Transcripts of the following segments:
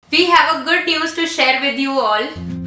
We have a good news to share with you all.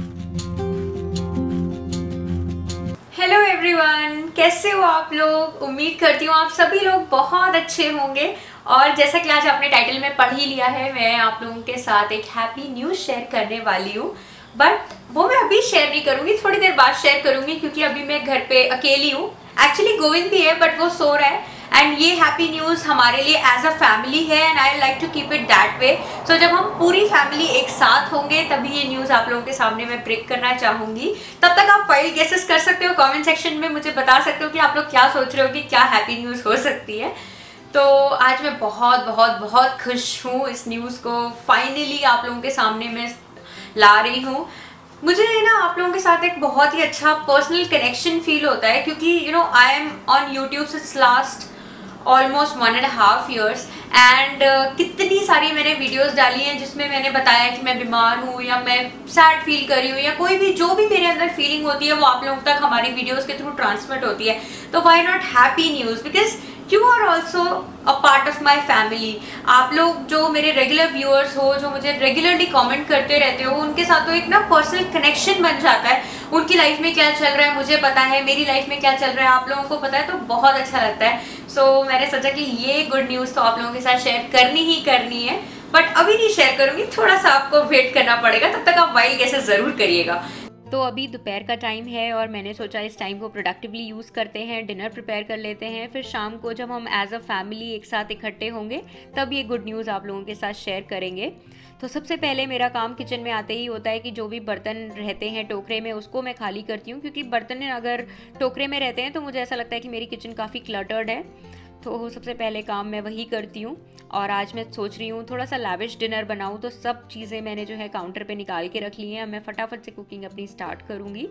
Hello everyone, कैसे हो आप लोग। उम्मीद करती हूँ आप सभी लोग बहुत अच्छे होंगे। और जैसा कि आज आपने टाइटल में पढ़ ही लिया है, मैं आप लोगों के साथ एक हैप्पी न्यूज़ शेयर करने वाली हूँ। बट वो मैं अभी शेयर नहीं करूँगी, थोड़ी देर बाद शेयर करूँगी, क्योंकि अभी मैं घर पे अकेली हूँ। एक्चुअली गोविंद भी है बट वो सो रहा है। एंड ये हैप्पी न्यूज़ हमारे लिए एज अ फैमिली है and I like to keep it that way. So जब हम पूरी फैमिली एक साथ होंगे तभी ये न्यूज़ आप लोगों के सामने मैं ब्रेक करना चाहूँगी। तब तक आप वाइल्ड गेसेस कर सकते हो, कमेंट सेक्शन में मुझे बता सकते हो कि आप लोग क्या सोच रहे हो कि क्या हैप्पी न्यूज़ हो सकती है। तो आज मैं बहुत बहुत बहुत खुश हूँ इस न्यूज़ को फाइनली आप लोगों के सामने मैं ला रही हूँ। मुझे ना आप लोगों के साथ एक बहुत ही अच्छा पर्सनल कनेक्शन फील होता है, क्योंकि I am on YouTube since last almost 1.5 years and कितनी सारी मैंने वीडियोस डाली हैं जिसमें मैंने बताया कि मैं बीमार हूँ या मैं सैड फील कर रही हूँ या कोई भी जो भी मेरे अंदर फीलिंग होती है वो आप लोगों तक हमारी वीडियोस के थ्रू ट्रांसमिट होती है। तो why not happy news, because you are also a part of my family. आप लोग जो मेरे रेगुलर व्यूअर्स हो, जो मुझे रेगुलरली कमेंट करते रहते हो, उनके साथ तो एक ना पर्सनल कनेक्शन बन जाता है। उनकी लाइफ में क्या चल रहा है मुझे पता है, मेरी लाइफ में क्या चल रहा है आप लोगों को पता है, तो बहुत अच्छा लगता है। सो मैंने सोचा कि ये गुड न्यूज़ तो आप लोगों के साथ शेयर करनी ही करनी है। बट अभी नहीं शेयर करूँगी, थोड़ा सा आपको वेट करना पड़ेगा, तब तक आप वाइल्ड गेसेस ज़रूर करिएगा। तो अभी दोपहर का टाइम है और मैंने सोचा इस टाइम को प्रोडक्टिवली यूज़ करते हैं, डिनर प्रिपेयर कर लेते हैं, फिर शाम को जब हम एज अ फैमिली एक साथ इकट्ठे होंगे तब ये गुड न्यूज़ आप लोगों के साथ शेयर करेंगे। तो सबसे पहले मेरा काम किचन में आते ही होता है कि जो भी बर्तन रहते हैं टोकरे में उसको मैं खाली करती हूँ, क्योंकि बर्तन अगर टोकरे में रहते हैं तो मुझे ऐसा लगता है कि मेरी किचन काफ़ी क्लटर्ड है। तो सबसे पहले काम मैं वही करती हूँ। और आज मैं सोच रही हूँ थोड़ा सा लैविश डिनर बनाऊँ, तो सब चीज़ें मैंने जो है काउंटर पे निकाल के रख ली हैं। मैं फटाफट से कुकिंग अपनी स्टार्ट करूँगी।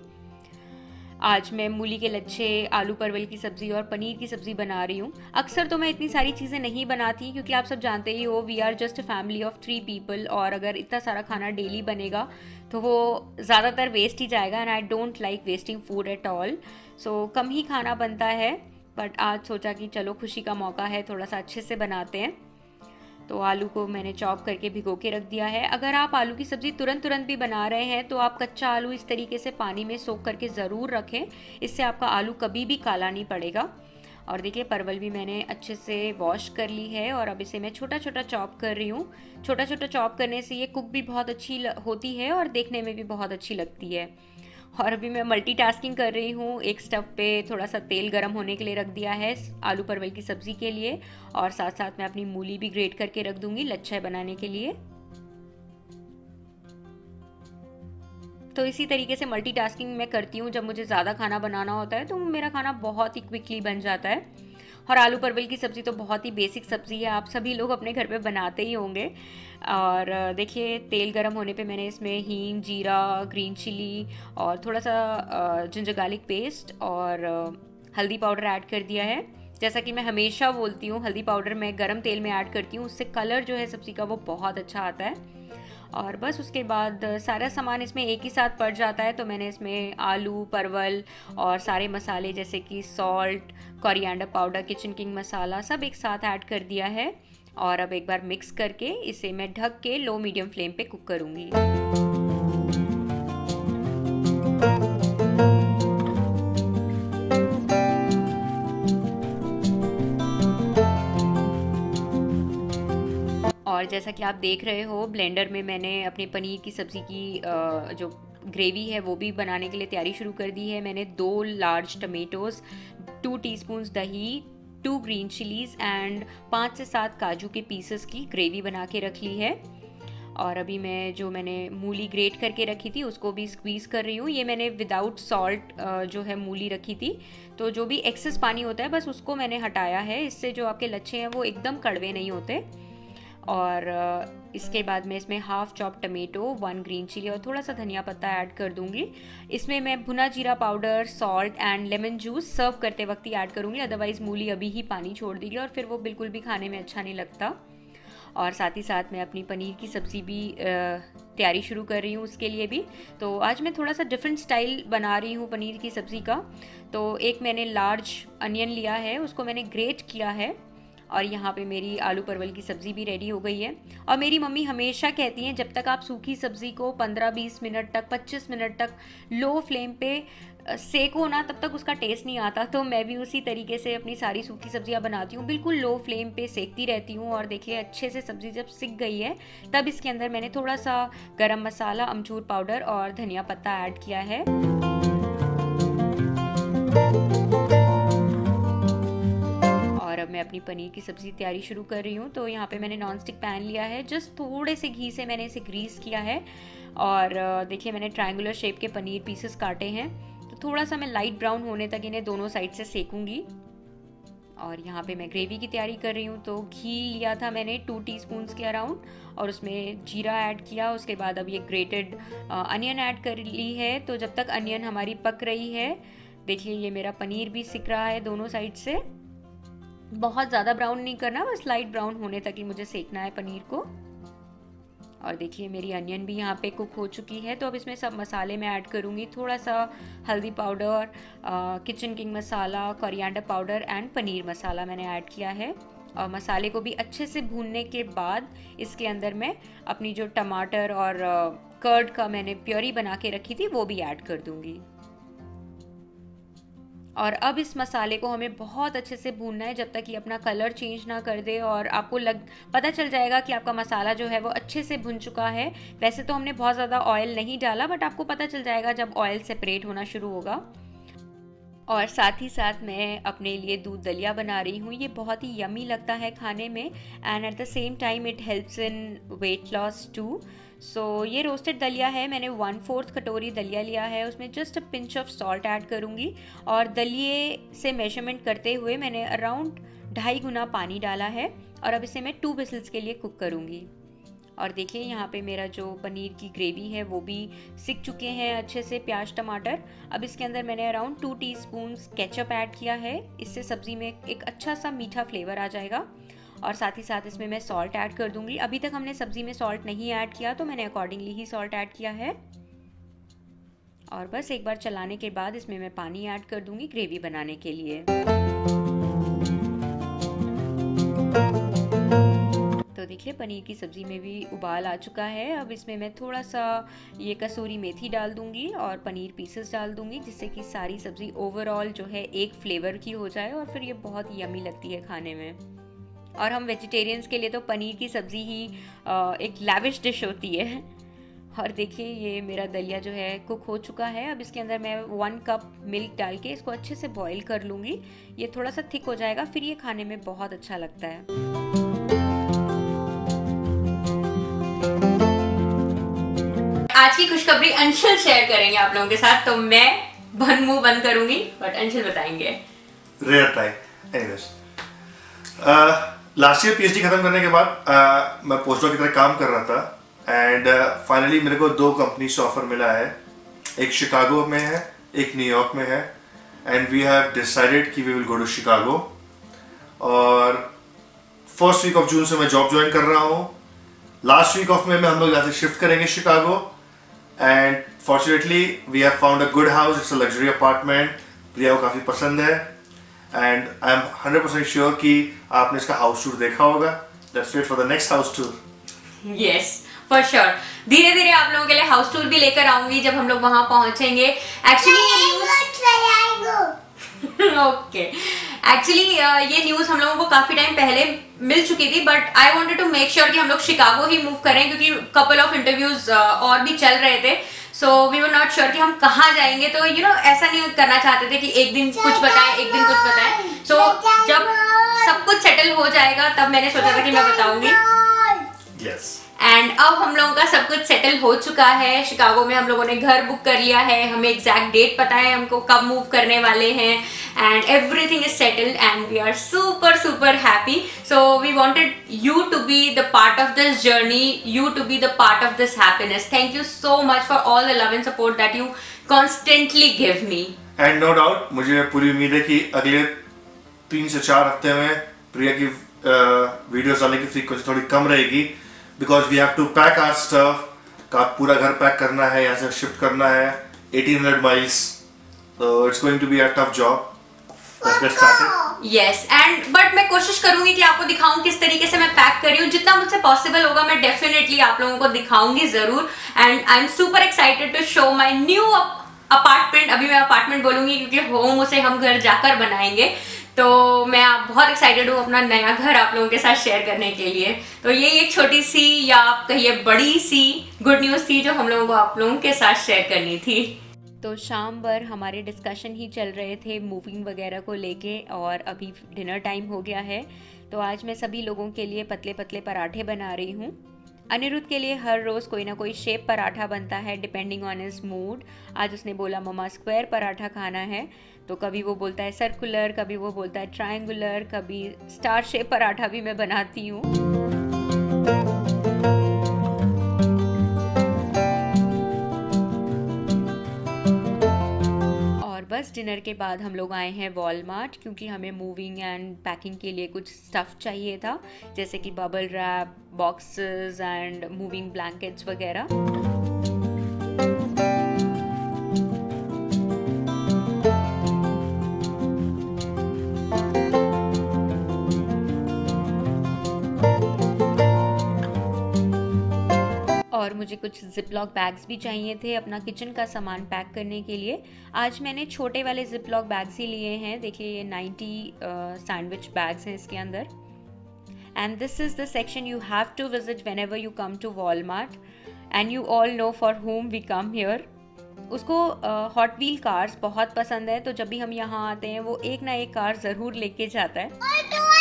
आज मैं मूली के लच्छे, आलू परवल की सब्ज़ी और पनीर की सब्ज़ी बना रही हूँ। अक्सर तो मैं इतनी सारी चीज़ें नहीं बनाती, क्योंकि आप सब जानते ही हो we are just a family of 3 people, और अगर इतना सारा खाना डेली बनेगा तो वो ज़्यादातर वेस्ट ही जाएगा and I don't like wasting food at all. So कम ही खाना बनता है, बट आज सोचा कि चलो खुशी का मौका है, थोड़ा सा अच्छे से बनाते हैं। तो आलू को मैंने चॉप करके भिगो के रख दिया है। अगर आप आलू की सब्ज़ी तुरंत भी बना रहे हैं तो आप कच्चा आलू इस तरीके से पानी में सोख करके ज़रूर रखें, इससे आपका आलू कभी भी काला नहीं पड़ेगा। और देखिए परवल भी मैंने अच्छे से वॉश कर ली है और अब इसे मैं छोटा छोटा चॉप कर रही हूँ। छोटा छोटा चॉप करने से ये कुक भी बहुत अच्छी होती है और देखने में भी बहुत अच्छी लगती है। और अभी मैं मल्टीटास्किंग कर रही हूँ। एक स्टव पे थोड़ा सा तेल गरम होने के लिए रख दिया है आलू परवल की सब्ज़ी के लिए, और साथ साथ मैं अपनी मूली भी ग्रेट करके रख दूंगी लच्छा बनाने के लिए। तो इसी तरीके से मल्टीटास्किंग मैं करती हूँ। जब मुझे ज़्यादा खाना बनाना होता है तो मेरा खाना बहुत ही क्विकली बन जाता है। और आलू परवल की सब्ज़ी तो बहुत ही बेसिक सब्ज़ी है, आप सभी लोग अपने घर पे बनाते ही होंगे। और देखिए तेल गरम होने पे मैंने इसमें हींग, जीरा, ग्रीन चिली और थोड़ा सा जिंजर गार्लिक पेस्ट और हल्दी पाउडर ऐड कर दिया है। जैसा कि मैं हमेशा बोलती हूँ, हल्दी पाउडर मैं गरम तेल में ऐड करती हूँ, उससे कलर जो है सब्ज़ी का वो बहुत अच्छा आता है। और बस उसके बाद सारा सामान इसमें एक ही साथ पड़ जाता है। तो मैंने इसमें आलू, परवल और सारे मसाले जैसे कि salt, coriander powder, kitchen king masala सब एक साथ ऐड कर दिया है। और अब एक बार मिक्स करके इसे मैं ढक के लो मीडियम फ्लेम पे कुक करूँगी। और जैसा कि आप देख रहे हो ब्लेंडर में मैंने अपने पनीर की सब्ज़ी की जो ग्रेवी है वो भी बनाने के लिए तैयारी शुरू कर दी है। मैंने 2 लार्ज टमेटोज़, 2 टीस्पून्स दही, 2 ग्रीन चिलीज़ एंड 5 से 7 काजू के पीसेस की ग्रेवी बना के रख ली है। और अभी मैंने मूली ग्रेट करके रखी थी उसको भी स्क्वीज़ कर रही हूँ। ये मैंने विदाउट सॉल्ट जो है मूली रखी थी, तो जो भी एक्सेस पानी होता है बस उसको मैंने हटाया है। इससे जो आपके लच्छे हैं वो एकदम कड़वे नहीं होते। और इसके बाद मैं इसमें half chop tomato, 1 green chilli और थोड़ा सा धनिया पत्ता ऐड कर दूंगी। इसमें मैं भुना जीरा powder, salt and lemon juice serve करते वक्त ही ऐड करूंगी, अदरवाइज़ मूली अभी ही पानी छोड़ देगी और फिर वो बिल्कुल भी खाने में अच्छा नहीं लगता। और साथ ही साथ मैं अपनी पनीर की सब्ज़ी भी तैयारी शुरू कर रही हूँ उसके लिए भी। तो आज मैं थोड़ा सा डिफरेंट स्टाइल बना रही हूँ पनीर की सब्ज़ी का। तो एक मैंने लार्ज अनियन लिया है, उसको मैंने ग्रेट किया है और यहाँ पे मेरी आलू परवल की सब्ज़ी भी रेडी हो गई है। और मेरी मम्मी हमेशा कहती हैं जब तक आप सूखी सब्ज़ी को 15-20 मिनट तक 25 मिनट तक लो फ्लेम पे सेको ना, तब तक उसका टेस्ट नहीं आता। तो मैं भी उसी तरीके से अपनी सारी सूखी सब्जियां बनाती हूँ, बिल्कुल लो फ्लेम पे सेकती रहती हूँ। और देखिए अच्छे से सब्ज़ी जब सिक गई है तब इसके अंदर मैंने थोड़ा सा गरम मसाला, अमचूर पाउडर और धनिया पत्ता ऐड किया है। और अब मैं अपनी पनीर की सब्ज़ी तैयारी शुरू कर रही हूँ। तो यहाँ पे मैंने नॉन स्टिक पैन लिया है, जस्ट थोड़े से घी से मैंने इसे ग्रीस किया है। और देखिए मैंने ट्रायंगुलर शेप के पनीर पीसेस काटे हैं। तो थोड़ा सा मैं लाइट ब्राउन होने तक इन्हें दोनों साइड से सेकूंगी। और यहाँ पे मैं ग्रेवी की तैयारी कर रही हूँ। तो घी लिया था मैंने 2 टीस्पून्स के अराउंड, और उसमें जीरा ऐड किया। उसके बाद अब ये ग्रेटेड अनियन ऐड कर ली है। तो जब तक अनियन हमारी पक रही है, देखिए ये मेरा पनीर भी सिक रहा है दोनों साइड से। बहुत ज़्यादा ब्राउन नहीं करना, बस लाइट ब्राउन होने तक ही मुझे सेकना है पनीर को। और देखिए मेरी अनियन भी यहाँ पे कुक हो चुकी है। तो अब इसमें सब मसाले मैं ऐड करूँगी। थोड़ा सा हल्दी powder, kitchen king masala, coriander powder and paneer masala मैंने ऐड किया है। और मसाले को भी अच्छे से भूनने के बाद इसके अंदर मैं अपनी जो टमाटर और कर्ड का मैंने प्योरी बना के रखी थी वो भी ऐड कर दूँगी। और अब इस मसाले को हमें बहुत अच्छे से भूनना है जब तक कि अपना कलर चेंज ना कर दे। और आपको पता चल जाएगा कि आपका मसाला जो है वो अच्छे से भुन चुका है। वैसे तो हमने बहुत ज़्यादा ऑयल नहीं डाला, बट आपको पता चल जाएगा जब ऑयल सेपरेट होना शुरू होगा। और साथ ही साथ मैं अपने लिए दूध दलिया बना रही हूँ। ये बहुत ही यमी लगता है खाने में, and at the same time it helps in weight loss too. So ये रोस्टेड दलिया है। मैंने 1/4 कटोरी दलिया लिया है, उसमें just a pinch of salt add करूँगी। और दलिये से मेजरमेंट करते हुए मैंने अराउंड 2.5 गुना पानी डाला है। और अब इसे मैं 2 विसल्स के लिए कुक करूँगी। और देखिए यहाँ पे मेरा जो पनीर की ग्रेवी है वो भी सिक चुके हैं अच्छे से, प्याज टमाटर। अब इसके अंदर मैंने अराउंड 2 टीस्पून्स केचप ऐड किया है। इससे सब्ज़ी में एक अच्छा सा मीठा फ्लेवर आ जाएगा। और साथ ही साथ इसमें मैं सॉल्ट ऐड कर दूंगी। अभी तक हमने सब्ज़ी में सॉल्ट नहीं ऐड किया, तो मैंने अकॉर्डिंगली ही सॉल्ट ऐड किया है। और बस एक बार चलाने के बाद इसमें मैं पानी ऐड कर दूंगी ग्रेवी बनाने के लिए। तो देखिए पनीर की सब्ज़ी में भी उबाल आ चुका है। अब इसमें मैं थोड़ा सा ये कसूरी मेथी डाल दूंगी और पनीर पीसेस डाल दूंगी, जिससे कि सारी सब्ज़ी ओवरऑल जो है एक फ्लेवर की हो जाए और फिर ये बहुत यमी लगती है खाने में। और हम वेजिटेरियंस के लिए तो पनीर की सब्ज़ी ही एक लैविश डिश होती है। और देखिए ये मेरा दलिया जो है कुक हो चुका है। अब इसके अंदर मैं 1 कप मिल्क डाल के इसको अच्छे से बॉईल कर लूँगी। ये थोड़ा सा थिक हो जाएगा, फिर ये खाने में बहुत अच्छा लगता है। आज की खुशखबरी अंशुल शेयर करेंगे आप लोगों के साथ, तो मैं मुंह बंद करूंगी, बट अंशुल बताएंगे। लास्ट ईयर पीएचडी खत्म करने के बाद मैं पोस्टडॉक की तरह काम कर रहा था, एंड फाइनली मेरे को 2 कंपनी से ऑफर मिला है। एक शिकागो में है, एक न्यूयॉर्क में है, एंड वी हैव डिसाइडेड कि we will go to Chicago. और फर्स्ट वीक ऑफ जून से मैं जॉब ज्वाइन कर रहा हूँ। लास्ट वीक ऑफ में हम लोग यहाँ से शिफ्ट करेंगे Chicago, and fortunately we have found a good house. It's a luxury apartment. Priya को काफ़ी पसंद है, एंड आई एम 100% श्योर कि आपने इसका हाउस टूर देखा होगा। Let's wait for the next house tour. Yes for sure, धीरे धीरे आप लोगों के लिए हाउस टूर भी लेकर आऊंगी जब हम लोग वहां पहुंचेंगे। एक्चुअली ये न्यूज़ हम लोगों को काफ़ी टाइम पहले मिल चुकी थी, but I wanted to make sure कि हम लोग शिकागो ही मूव करें, क्योंकि कपल ऑफ इंटरव्यूज और भी चल रहे थे। So we were not sure कि हम कहाँ जाएंगे। तो ऐसा नहीं करना चाहते थे कि एक दिन कुछ बताएं एक दिन कुछ बताएं। सो जब सब कुछ सेटल हो जाएगा तब मैंने सोचा था कि मैं बताऊंगी। एंड अब हम लोगों का सब कुछ सेटल हो चुका है। शिकागो में हम लोगों ने घर बुक कर लिया है, हमें एग्जैक्ट डेट पता है हमको कब मूव करने वाले हैं, and everything is settled and we are super happy. So we wanted you to be the part of this journey, you to be the part of this happiness. Thank you so much for all the love and support that you constantly give me. And no doubt मुझे पूरी उम्मीद है कि अगले 3 से 4 हफ्ते में प्रिया की वीडियोस डालने की फ्रीक्वेंसी थोड़ी कम रहेगी, because we have to pack our stuff. का पूरा घर पैक करना है, यहाँ से शिफ्ट करना है 1800 माइल्स, तो it's going to be a tough job. Let's get started. Yes and but मैं कोशिश करूंगी कि आपको दिखाऊं किस तरीके से मैं पैक कर रही हूँ. जितना मुझसे पॉसिबल होगा मैं डेफिनेटली आप लोगों को दिखाऊंगी जरूर. And I am super excited to show my new apartment. अभी मैं अपार्टमेंट बोलूंगी क्योंकि होम उसे हम घर जाकर बनाएंगे. तो मैं बहुत एक्साइटेड हूँ अपना नया घर आप लोगों के साथ शेयर करने के लिए. तो ये एक छोटी सी या आप कहिए बड़ी सी गुड न्यूज़ थी जो हम लोगों को आप लोगों के साथ शेयर करनी थी. तो शाम भर हमारे डिस्कशन ही चल रहे थे मूविंग वगैरह को लेके और अभी डिनर टाइम हो गया है. तो आज मैं सभी लोगों के लिए पतले पतले पराठे बना रही हूँ. अनिरुद्ध के लिए हर रोज़ कोई ना कोई शेप पराठा बनता है डिपेंडिंग ऑन हिज मूड. आज उसने बोला मम्मा स्क्वायर पराठा खाना है. तो कभी वो बोलता है सर्कुलर, कभी वो बोलता है ट्रायंगुलर, कभी स्टार शेप पराठा भी मैं बनाती हूँ. बस डिनर के बाद हम लोग आए हैं वॉलमार्ट क्योंकि हमें मूविंग एंड पैकिंग के लिए कुछ स्टफ़ चाहिए था, जैसे कि bubble wrap, boxes and moving blankets वगैरह. और मुझे कुछ जिपलॉक बैग्स भी चाहिए थे अपना किचन का सामान पैक करने के लिए. आज मैंने छोटे वाले जिपलॉक बैग्स ही लिए हैं. देखिए ये 90 सैंडविच बैग्स हैं इसके अंदर. And this is the section you have to visit whenever you come to Walmart. And you all know for home we come here. उसको हॉट व्हील कार्स बहुत पसंद है, तो जब भी हम यहाँ आते हैं वो एक ना एक कार ज़रूर लेके जाता है.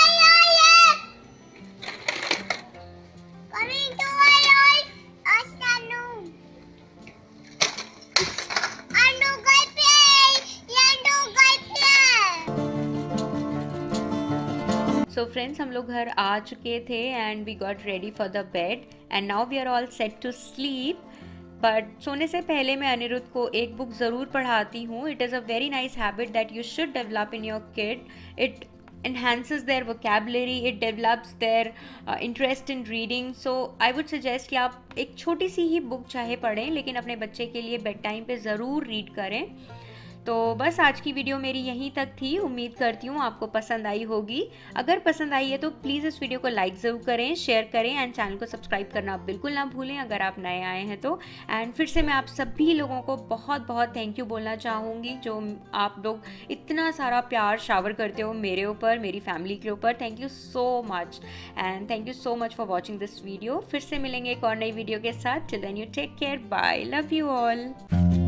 सो फ्रेंड्स हम लोग घर आ चुके थे and we got ready for the bed and now we are all set to sleep. But सोने से पहले मैं अनिरुद्ध को एक बुक ज़रूर पढ़ाती हूँ. It is a very nice habit that you should develop in your kid. It enhances their vocabulary, it develops their interest in reading. So I would suggest कि आप एक छोटी सी ही बुक चाहे पढ़ें लेकिन अपने बच्चे के लिए बेड टाइम पे ज़रूर रीड करें. तो बस आज की वीडियो मेरी यहीं तक थी. उम्मीद करती हूँ आपको पसंद आई होगी. अगर पसंद आई है तो प्लीज़ इस वीडियो को लाइक ज़रूर करें, शेयर करें एंड चैनल को सब्सक्राइब करना बिल्कुल ना भूलें अगर आप नए आए हैं तो. एंड फिर से मैं आप सभी लोगों को बहुत बहुत थैंक यू बोलना चाहूँगी जो आप लोग इतना सारा प्यार शावर करते हो मेरे ऊपर, मेरी फैमिली के ऊपर. Thank you so much and thank you so much for watching this video. फिर से मिलेंगे एक और नई वीडियो के साथ. Till then you take care, bye, love you all.